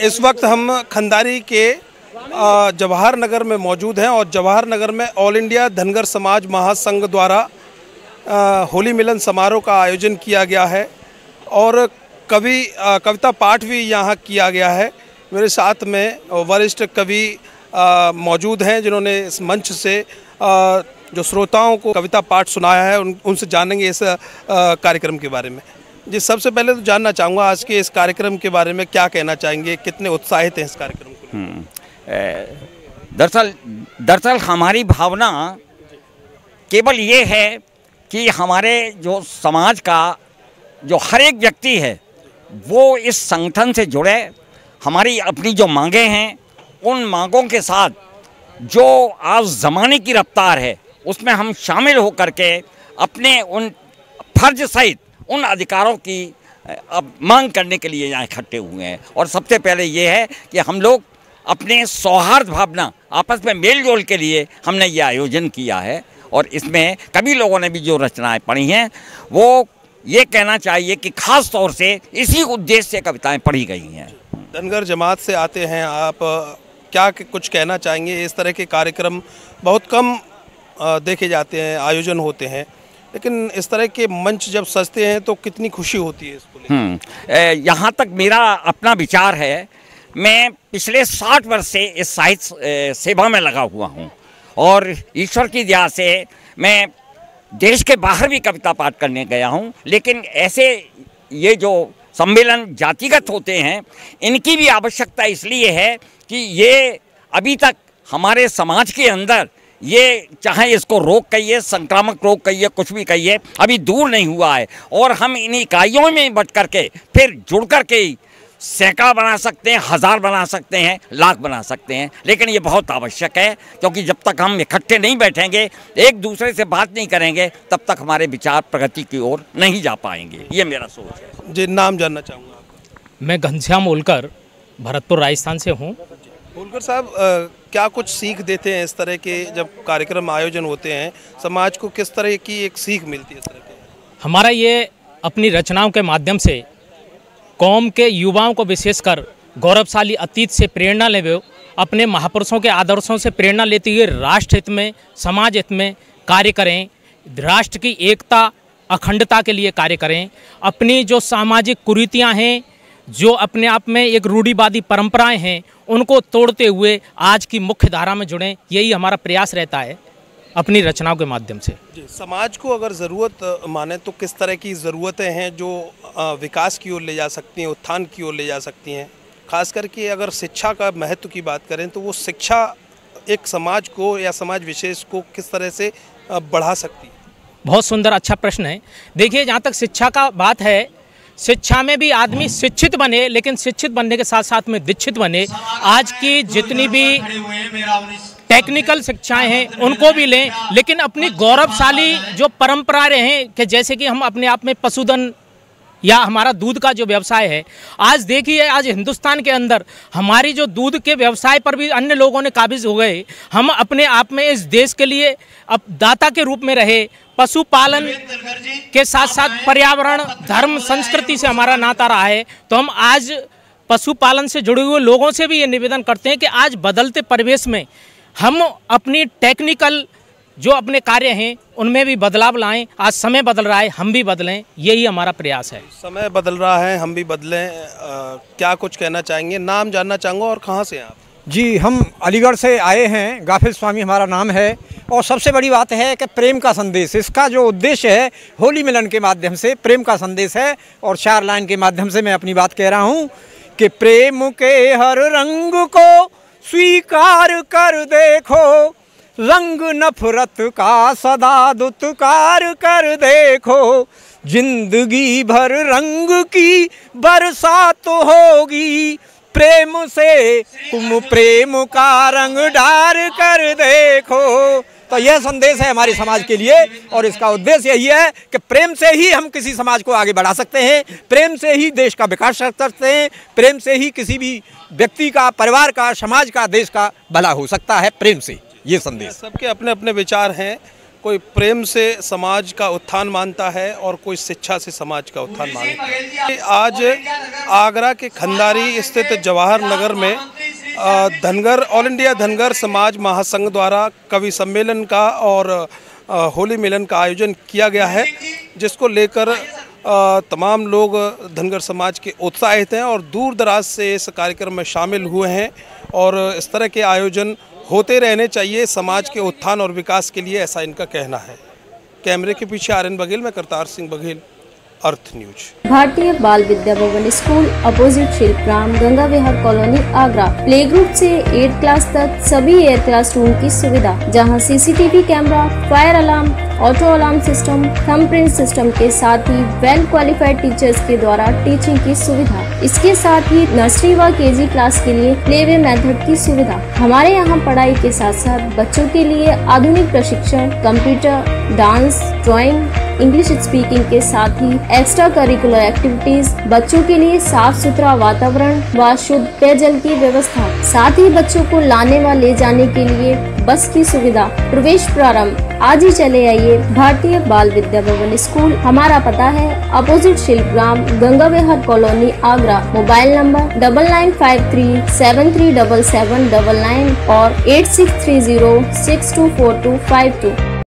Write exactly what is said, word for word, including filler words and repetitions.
इस वक्त हम खंडारी के जवाहर नगर में मौजूद हैं और जवाहर नगर में ऑल इंडिया धनगर समाज महासंघ द्वारा होली मिलन समारोह का आयोजन किया गया है और कवि कविता पाठ भी यहाँ किया गया है। मेरे साथ में वरिष्ठ कवि मौजूद हैं जिन्होंने इस मंच से आ, जो श्रोताओं को कविता पाठ सुनाया है उन, उनसे जानेंगे इस आ, कार्यक्रम के बारे में। जी, सबसे पहले तो जानना चाहूँगा आज के इस कार्यक्रम के बारे में क्या कहना चाहेंगे, कितने उत्साहित हैं इस कार्यक्रम को? दरअसल दरअसल हमारी भावना केवल ये है कि हमारे जो समाज का जो हर एक व्यक्ति है वो इस संगठन से जुड़े, हमारी अपनी जो मांगें हैं उन मांगों के साथ जो आज ज़माने की रफ्तार है उसमें हम शामिल होकर के अपने उन फर्ज सहित उन अधिकारों की अब मांग करने के लिए यहाँ इकट्ठे हुए हैं। और सबसे पहले ये है कि हम लोग अपने सौहार्द भावना आपस में मेल जोल के लिए हमने ये आयोजन किया है और इसमें कभी लोगों ने भी जो रचनाएं पढ़ी हैं वो ये कहना चाहिए कि ख़ास तौर से इसी उद्देश्य से कविताएं पढ़ी गई हैं। धनगर जमात से आते हैं आप, क्या कुछ कहना चाहेंगे? इस तरह के कार्यक्रम बहुत कम देखे जाते हैं, आयोजन होते हैं, लेकिन इस तरह के मंच जब सजते हैं तो कितनी खुशी होती है इसको लेकर। यहाँ तक मेरा अपना विचार है, मैं पिछले साठ वर्ष से इस साहित्य सेवा में लगा हुआ हूँ और ईश्वर की दया से मैं देश के बाहर भी कविता पाठ करने गया हूँ, लेकिन ऐसे ये जो सम्मेलन जातिगत होते हैं इनकी भी आवश्यकता इसलिए है कि ये अभी तक हमारे समाज के अंदर ये चाहे इसको रोग कहिए, संक्रामक रोग कहिए, कुछ भी कहिए, अभी दूर नहीं हुआ है और हम इन इकाइयों में बट करके फिर जुड़ करके सैकड़ा बना सकते हैं, हज़ार बना सकते हैं, लाख बना सकते हैं, लेकिन ये बहुत आवश्यक है क्योंकि जब तक हम इकट्ठे नहीं बैठेंगे, एक दूसरे से बात नहीं करेंगे, तब तक हमारे विचार प्रगति की ओर नहीं जा पाएंगे। ये मेरा सोच है। जी, नाम जानना चाहूँगा? मैं घनश्याम ओलकर भरतपुर राजस्थान से हूँ। ओलकर साहब, क्या कुछ सीख देते हैं इस तरह के जब कार्यक्रम आयोजन होते हैं, समाज को किस तरह की एक सीख मिलती है इस तरह के? हमारा ये अपनी रचनाओं के माध्यम से कौम के युवाओं को विशेषकर गौरवशाली अतीत से प्रेरणा ले, अपने महापुरुषों के आदर्शों से प्रेरणा लेते हुए राष्ट्र हित में, समाज हित में कार्य करें, राष्ट्र की एकता अखंडता के लिए कार्य करें, अपनी जो सामाजिक कुरीतियाँ हैं, जो अपने आप में एक रूढ़िवादी परंपराएं हैं, उनको तोड़ते हुए आज की मुख्य धारा में जुड़ें। यही हमारा प्रयास रहता है अपनी रचनाओं के माध्यम से। जी, समाज को अगर ज़रूरत माने तो किस तरह की ज़रूरतें हैं जो विकास की ओर ले जा सकती हैं, उत्थान की ओर ले जा सकती हैं? खास करके अगर शिक्षा का महत्व की बात करें तो वो शिक्षा एक समाज को या समाज विशेष को किस तरह से बढ़ा सकती है? बहुत सुंदर, अच्छा प्रश्न है। देखिए, जहाँ तक शिक्षा का बात है, शिक्षा में भी आदमी शिक्षित बने, लेकिन शिक्षित बनने के साथ साथ में दीक्षित बने। आज की जितनी भी टेक्निकल शिक्षाएं हैं उनको भी लें, लेकिन अपनी गौरवशाली जो परंपराएं हैं कि जैसे कि हम अपने आप में पशुधन या हमारा दूध का जो व्यवसाय है, आज देखिए आज हिंदुस्तान के अंदर हमारी जो दूध के व्यवसाय पर भी अन्य लोगों ने काबिज हो गए। हम अपने आप में इस देश के लिए अब दाता के रूप में रहे। पशुपालन के साथ साथ पर्यावरण, धर्म, संस्कृति से हमारा नाता रहा है, तो हम आज पशुपालन से जुड़े हुए लोगों से भी ये निवेदन करते हैं कि आज बदलते परिवेश में हम अपनी टेक्निकल जो अपने कार्य हैं उनमें भी बदलाव लाएं। आज समय बदल रहा है, हम भी बदलें, यही हमारा प्रयास है। समय बदल रहा है, हम भी बदलें, आ, क्या कुछ कहना चाहेंगे? नाम जानना चाहूँगा और कहाँ से आप? जी, हम अलीगढ़ से आए हैं, गाफिल स्वामी हमारा नाम है और सबसे बड़ी बात है कि प्रेम का संदेश, इसका जो उद्देश्य है होली मिलन के माध्यम से प्रेम का संदेश है। और चार लाइन के माध्यम से मैं अपनी बात कह रहा हूँ कि प्रेम के हर रंग को स्वीकार कर देखो, रंग नफरत का सदा दुत्कार कर देखो, जिंदगी भर रंग की बरसात होगी, प्रेम से तुम प्रेम का रंग डार कर देखो। तो यह संदेश है हमारे समाज के लिए और इसका उद्देश्य यही है कि प्रेम से ही हम किसी समाज को आगे बढ़ा सकते हैं, प्रेम से ही देश का विकास कर सकते हैं, प्रेम से ही किसी भी व्यक्ति का, परिवार का, समाज का, देश का भला हो सकता है, प्रेम से। ये संदेश। सबके अपने अपने विचार हैं, कोई प्रेम से समाज का उत्थान मानता है और कोई शिक्षा से समाज का उत्थान मानता है। आज आगरा के खंडारी स्थित जवाहर नगर में धनगर ऑल इंडिया धनगर समाज महासंघ द्वारा कवि सम्मेलन का और होली मिलन का आयोजन किया गया है, जिसको लेकर तमाम लोग धनगर समाज के उत्साहित हैं और दूर दराज से इस कार्यक्रम में शामिल हुए हैं और इस तरह के आयोजन होते रहने चाहिए समाज के उत्थान और विकास के लिए, ऐसा इनका कहना है। कैमरे के पीछे आर एन बघेल में Kartar Singh Baghel, Arth News. Bharatiya Bal Vidya Bhavan school opposite Shilpgram, Ganga Vihar colony, Agra. Play group से एट क्लास तक सभी एयर क्लासरूम की सुविधा, जहां CCTV camera, fire alarm, auto alarm system, thumbprint system के साथ ही वेल क्वालिफाइड टीचर्स के द्वारा टीचिंग की सुविधा। इसके साथ ही नर्सरी व केजी क्लास के लिए प्लेवे मेथड की सुविधा। हमारे यहाँ पढ़ाई के साथ साथ बच्चों के लिए आधुनिक प्रशिक्षण, computer, dance, drawing, English speaking के साथ ही एक्स्ट्रा करिकुलर एक्टिविटीज, बच्चों के लिए साफ सुथरा वातावरण व शुद्ध पेयजल की व्यवस्था, साथ ही बच्चों को लाने व ले जाने के लिए बस की सुविधा। प्रवेश प्रारंभ आज ही चले आइए भारतीय बाल विद्या भवन स्कूल। हमारा पता है opposite Shilpgram, Ganga Vihar colony, Agra. Mobile number double nine five three seven three double seven double nine और eight six three zero six two four two five to.